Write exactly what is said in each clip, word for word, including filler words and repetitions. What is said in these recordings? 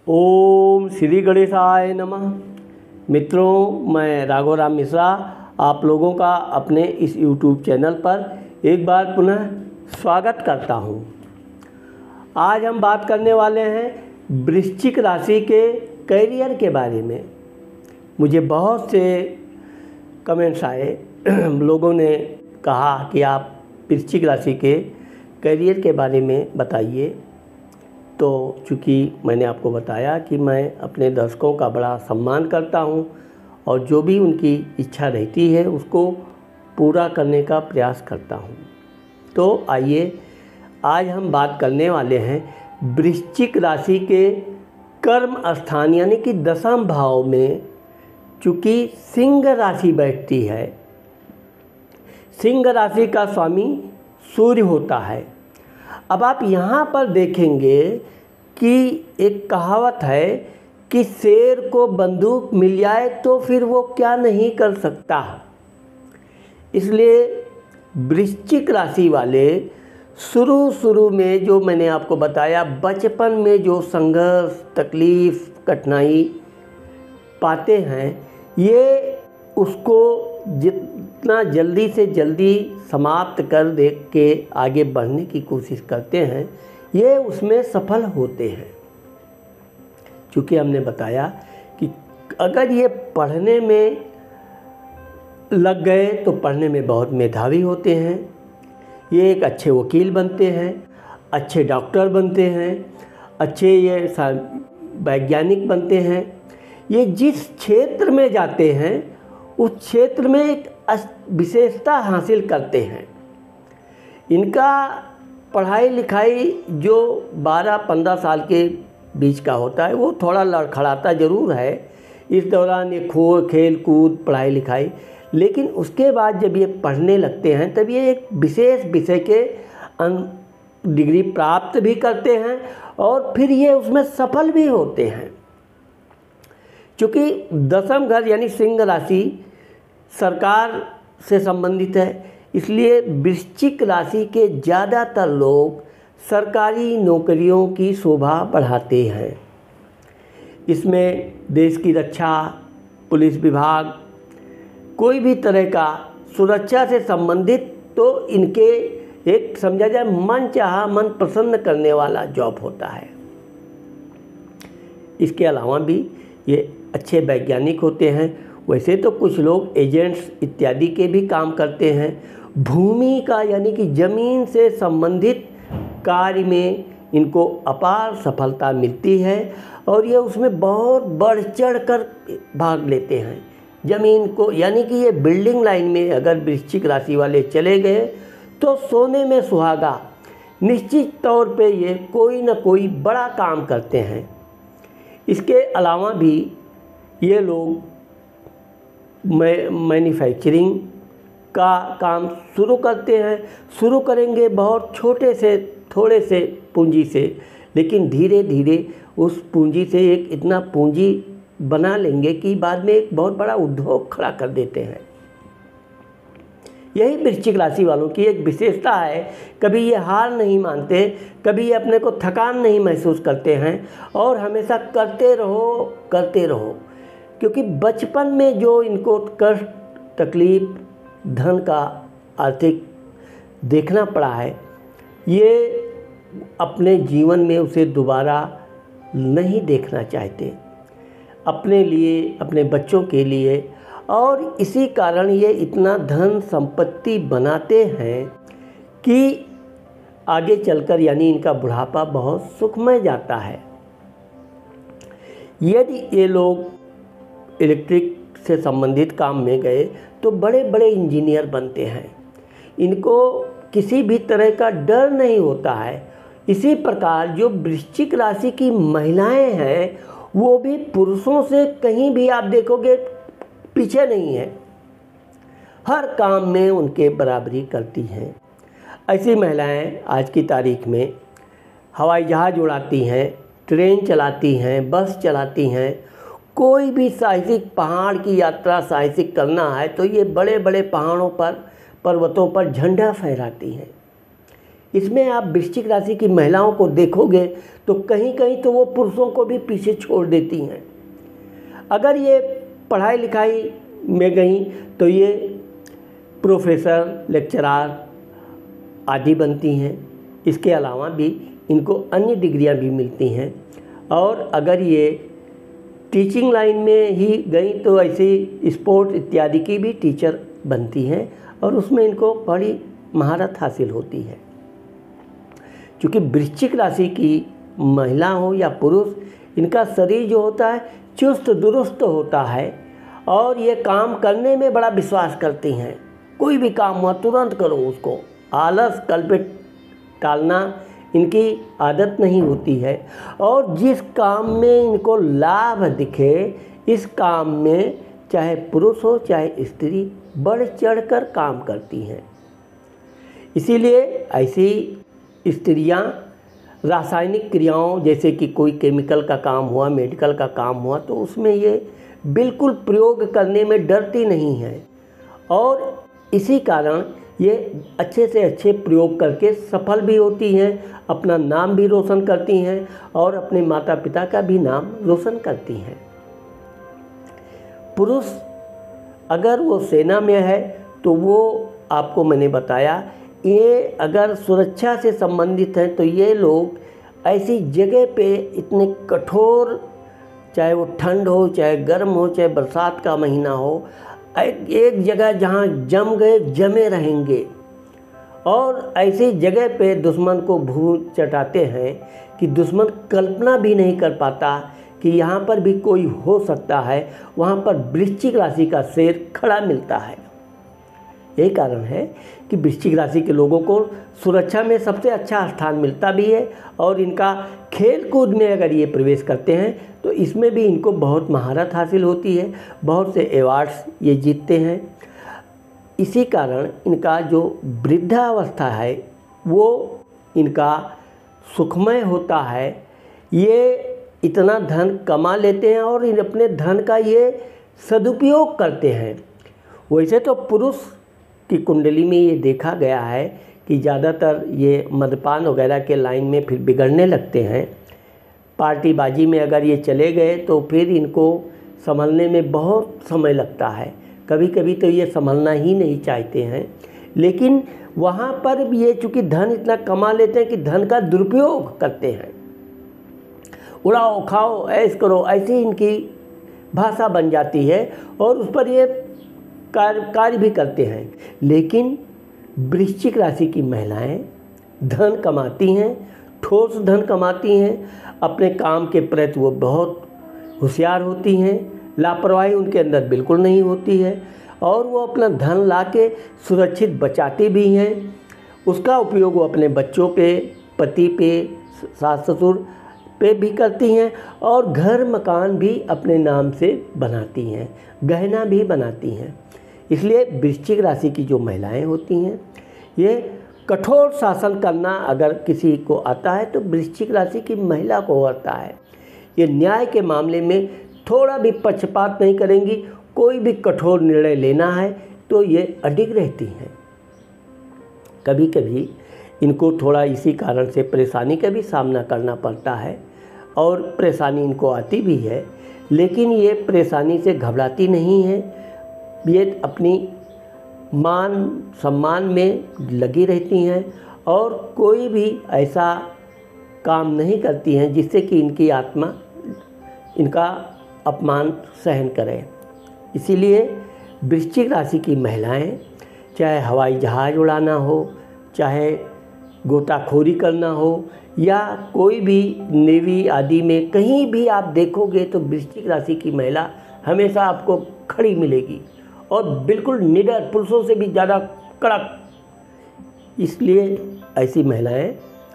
ओम श्री गणेशाय नमः। मित्रों, मैं राघव राम मिश्रा आप लोगों का अपने इस यूट्यूब चैनल पर एक बार पुनः स्वागत करता हूं। आज हम बात करने वाले हैं वृश्चिक राशि के करियर के बारे में। मुझे बहुत से कमेंट्स आए, लोगों ने कहा कि आप वृश्चिक राशि के करियर के बारे में बताइए। तो चूँकि मैंने आपको बताया कि मैं अपने दर्शकों का बड़ा सम्मान करता हूं और जो भी उनकी इच्छा रहती है उसको पूरा करने का प्रयास करता हूं। तो आइए, आज हम बात करने वाले हैं वृश्चिक राशि के कर्म स्थान यानी कि दशम भाव में। चूँकि सिंह राशि बैठती है, सिंह राशि का स्वामी सूर्य होता है। अब आप यहाँ पर देखेंगे कि एक कहावत है कि शेर को बंदूक मिल जाए तो फिर वो क्या नहीं कर सकता। इसलिए वृश्चिक राशि वाले शुरू शुरू में जो मैंने आपको बताया, बचपन में जो संघर्ष, तकलीफ़, कठिनाई पाते हैं, ये उसको जितना जल्दी से जल्दी समाप्त कर दे के आगे बढ़ने की कोशिश करते हैं, ये उसमें सफल होते हैं। क्योंकि हमने बताया कि अगर ये पढ़ने में लग गए तो पढ़ने में बहुत मेधावी होते हैं, ये एक अच्छे वकील बनते हैं, अच्छे डॉक्टर बनते हैं, अच्छे ये वैज्ञानिक बनते हैं। ये जिस क्षेत्र में जाते हैं उस क्षेत्र में एक विशेषता हासिल करते हैं। इनका पढ़ाई लिखाई जो बारह पंद्रह साल के बीच का होता है वो थोड़ा लड़खड़ाता ज़रूर है। इस दौरान ये खो खेल कूद पढ़ाई लिखाई, लेकिन उसके बाद जब ये पढ़ने लगते हैं तब ये एक विशेष विषय के डिग्री प्राप्त भी करते हैं और फिर ये उसमें सफल भी होते हैं। क्योंकि दसम घर यानी सिंह राशि सरकार से संबंधित है, इसलिए वृश्चिक राशि के ज़्यादातर लोग सरकारी नौकरियों की शोभा बढ़ाते हैं। इसमें देश की रक्षा, पुलिस विभाग, कोई भी तरह का सुरक्षा से संबंधित तो इनके एक समझा जाए मन चाहा, मन प्रसन्न करने वाला जॉब होता है। इसके अलावा भी ये अच्छे वैज्ञानिक होते हैं। वैसे तो कुछ लोग एजेंट्स इत्यादि के भी काम करते हैं। भूमि का यानी कि ज़मीन से संबंधित कार्य में इनको अपार सफलता मिलती है और ये उसमें बहुत बढ़ चढ़ कर भाग लेते हैं। ज़मीन को यानी कि ये बिल्डिंग लाइन में अगर वृश्चिक राशि वाले चले गए तो सोने में सुहागा, निश्चित तौर पे ये कोई ना कोई बड़ा काम करते हैं। इसके अलावा भी ये लोग मैन्युफैक्चरिंग का काम शुरू करते हैं। शुरू करेंगे बहुत छोटे से, थोड़े से पूंजी से, लेकिन धीरे धीरे उस पूंजी से एक इतना पूंजी बना लेंगे कि बाद में एक बहुत बड़ा उद्योग खड़ा कर देते हैं। यही वृश्चिक राशि वालों की एक विशेषता है। कभी ये हार नहीं मानते, कभी ये अपने को थकान नहीं महसूस करते हैं और हमेशा करते रहो करते रहो। क्योंकि बचपन में जो इनको कष्ट, तकलीफ, धन का आर्थिक देखना पड़ा है, ये अपने जीवन में उसे दोबारा नहीं देखना चाहते, अपने लिए, अपने बच्चों के लिए। और इसी कारण ये इतना धन संपत्ति बनाते हैं कि आगे चलकर यानी इनका बुढ़ापा बहुत सुखमय जाता है। यदि ये लोग इलेक्ट्रिक से संबंधित काम में गए तो बड़े बड़े इंजीनियर बनते हैं। इनको किसी भी तरह का डर नहीं होता है। इसी प्रकार जो वृश्चिक राशि की महिलाएं हैं वो भी पुरुषों से कहीं भी आप देखोगे पीछे नहीं है, हर काम में उनके बराबरी करती हैं। ऐसी महिलाएं आज की तारीख में हवाई जहाज़ उड़ाती हैं, ट्रेन चलाती हैं, बस चलाती हैं। कोई भी साहसिक पहाड़ की यात्रा साहसिक करना है तो ये बड़े बड़े पहाड़ों पर, पर्वतों पर झंडा फहराती हैं। इसमें आप वृश्चिक राशि की महिलाओं को देखोगे तो कहीं कहीं तो वो पुरुषों को भी पीछे छोड़ देती हैं। अगर ये पढ़ाई लिखाई में गई तो ये प्रोफेसर, लेक्चरार आदि बनती हैं। इसके अलावा भी इनको अन्य डिग्रियां भी मिलती हैं। और अगर ये टीचिंग लाइन में ही गई तो ऐसे स्पोर्ट इत्यादि की भी टीचर बनती हैं और उसमें इनको बड़ी महारत हासिल होती है। क्योंकि वृश्चिक राशि की महिला हो या पुरुष, इनका शरीर जो होता है चुस्त दुरुस्त होता है और ये काम करने में बड़ा विश्वास करती हैं। कोई भी काम हुआ तुरंत करो उसको, आलस कल पे टालना इनकी आदत नहीं होती है। और जिस काम में इनको लाभ दिखे, इस काम में चाहे पुरुष हो चाहे स्त्री बढ़ चढ़कर काम करती हैं। इसीलिए ऐसी स्त्रियां रासायनिक क्रियाओं जैसे कि कोई केमिकल का काम हुआ, मेडिकल का काम हुआ, तो उसमें ये बिल्कुल प्रयोग करने में डरती नहीं हैं और इसी कारण ये अच्छे से अच्छे प्रयोग करके सफल भी होती हैं, अपना नाम भी रोशन करती हैं और अपने माता पिता का भी नाम रोशन करती हैं। पुरुष अगर वो सेना में है तो वो आपको मैंने बताया, ये अगर सुरक्षा से संबंधित हैं तो ये लोग ऐसी जगह पे इतने कठोर, चाहे वो ठंड हो चाहे गर्म हो चाहे बरसात का महीना हो, एक जगह जहाँ जम गए जमे रहेंगे और ऐसी जगह पे दुश्मन को भूल चटाते हैं कि दुश्मन कल्पना भी नहीं कर पाता कि यहाँ पर भी कोई हो सकता है। वहाँ पर वृश्चिक राशि का शेर खड़ा मिलता है। यही कारण है कि वृश्चिक राशि के लोगों को सुरक्षा में सबसे अच्छा स्थान मिलता भी है और इनका खेल कूद में अगर ये प्रवेश करते हैं तो इसमें भी इनको बहुत महारत हासिल होती है, बहुत से अवार्ड्स ये जीतते हैं। इसी कारण इनका जो वृद्धावस्था है वो इनका सुखमय होता है। ये इतना धन कमा लेते हैं और इन अपने धन का ये सदुपयोग करते हैं। वैसे तो पुरुष की कुंडली में ये देखा गया है कि ज़्यादातर ये मद्यपान वगैरह के लाइन में फिर बिगड़ने लगते हैं। पार्टीबाजी में अगर ये चले गए तो फिर इनको संभलने में बहुत समय लगता है। कभी कभी तो ये संभलना ही नहीं चाहते हैं, लेकिन वहाँ पर भी ये चूँकि धन इतना कमा लेते हैं कि धन का दुरुपयोग करते हैं। उड़ाओ खाओ ऐश करो, ऐसी इनकी भाषा बन जाती है और उस पर ये कार्य कार्य भी करते हैं। लेकिन वृश्चिक राशि की महिलाएं धन कमाती हैं, ठोस धन कमाती हैं, अपने काम के प्रति वो बहुत होशियार होती हैं, लापरवाही उनके अंदर बिल्कुल नहीं होती है और वो अपना धन लाके सुरक्षित बचाती भी हैं। उसका उपयोग वो अपने बच्चों पे, पति पे, सास ससुर पे भी करती हैं और घर मकान भी अपने नाम से बनाती हैं, गहना भी बनाती हैं। इसलिए वृश्चिक राशि की जो महिलाएं होती हैं ये कठोर शासन करना अगर किसी को आता है तो वृश्चिक राशि की महिला को आता है। ये न्याय के मामले में थोड़ा भी पक्षपात नहीं करेंगी। कोई भी कठोर निर्णय लेना है तो ये अडिग रहती हैं। कभी कभी इनको थोड़ा इसी कारण से परेशानी का भी सामना करना पड़ता है और परेशानी इनको आती भी है, लेकिन ये परेशानी से घबराती नहीं है। ये अपनी मान सम्मान में लगी रहती हैं और कोई भी ऐसा काम नहीं करती हैं जिससे कि इनकी आत्मा इनका अपमान सहन करे। इसीलिए वृश्चिक राशि की महिलाएं चाहे हवाई जहाज़ उड़ाना हो, चाहे गोताखोरी करना हो या कोई भी नेवी आदि में कहीं भी आप देखोगे तो वृश्चिक राशि की महिला हमेशा आपको खड़ी मिलेगी और बिल्कुल निडर, पुरुषों से भी ज़्यादा कड़क। इसलिए ऐसी महिलाएं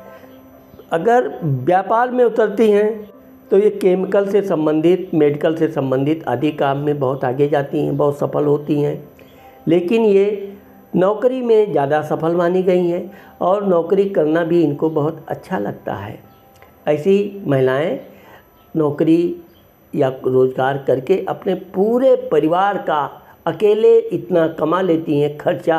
अगर व्यापार में उतरती हैं तो ये केमिकल से संबंधित, मेडिकल से संबंधित आदि काम में बहुत आगे जाती हैं, बहुत सफल होती हैं। लेकिन ये नौकरी में ज़्यादा सफल मानी गई हैं और नौकरी करना भी इनको बहुत अच्छा लगता है। ऐसी महिलाएं नौकरी या रोज़गार करके अपने पूरे परिवार का अकेले इतना कमा लेती हैं खर्चा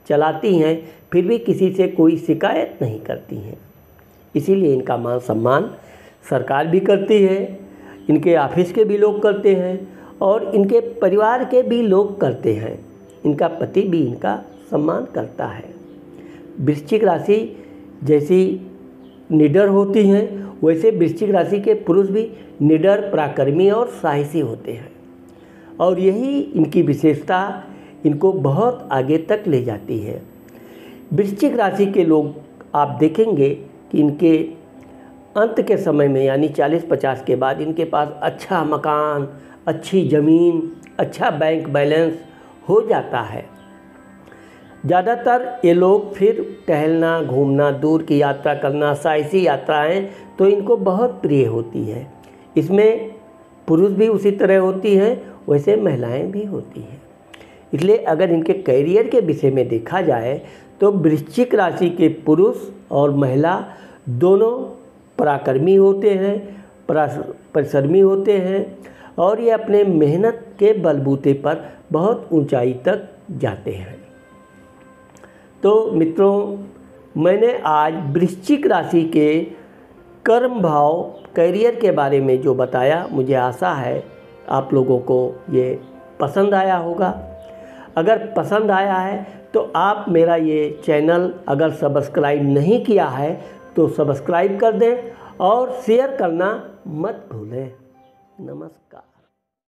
चलाती हैं, फिर भी किसी से कोई शिकायत नहीं करती हैं। इसीलिए इनका मान सम्मान सरकार भी करती है, इनके ऑफिस के भी लोग करते हैं और इनके परिवार के भी लोग करते हैं। इनका पति भी इनका सम्मान करता है। वृश्चिक राशि जैसी निडर होती हैं, वैसे वृश्चिक राशि के पुरुष भी निडर, पराक्रमी और साहसी होते हैं और यही इनकी विशेषता इनको बहुत आगे तक ले जाती है। वृश्चिक राशि के लोग आप देखेंगे कि इनके अंत के समय में यानी चालीस पचास के बाद इनके पास अच्छा मकान, अच्छी ज़मीन, अच्छा बैंक बैलेंस हो जाता है। ज़्यादातर ये लोग फिर टहलना, घूमना, दूर की यात्रा करना, साहसी यात्राएं तो इनको बहुत प्रिय होती हैं। इसमें पुरुष भी उसी तरह होती हैं, वैसे महिलाएं भी होती हैं। इसलिए अगर इनके करियर के विषय में देखा जाए तो वृश्चिक राशि के पुरुष और महिला दोनों पराक्रमी होते हैं, परिश्रमी होते हैं और ये अपने मेहनत के बलबूते पर बहुत ऊंचाई तक जाते हैं। तो मित्रों, मैंने आज वृश्चिक राशि के कर्म भाव, करियर के बारे में जो बताया, मुझे आशा है आप लोगों को ये पसंद आया होगा। अगर पसंद आया है तो आप मेरा ये चैनल अगर सब्सक्राइब नहीं किया है तो सब्सक्राइब कर दें और शेयर करना मत भूलें। नमस्कार।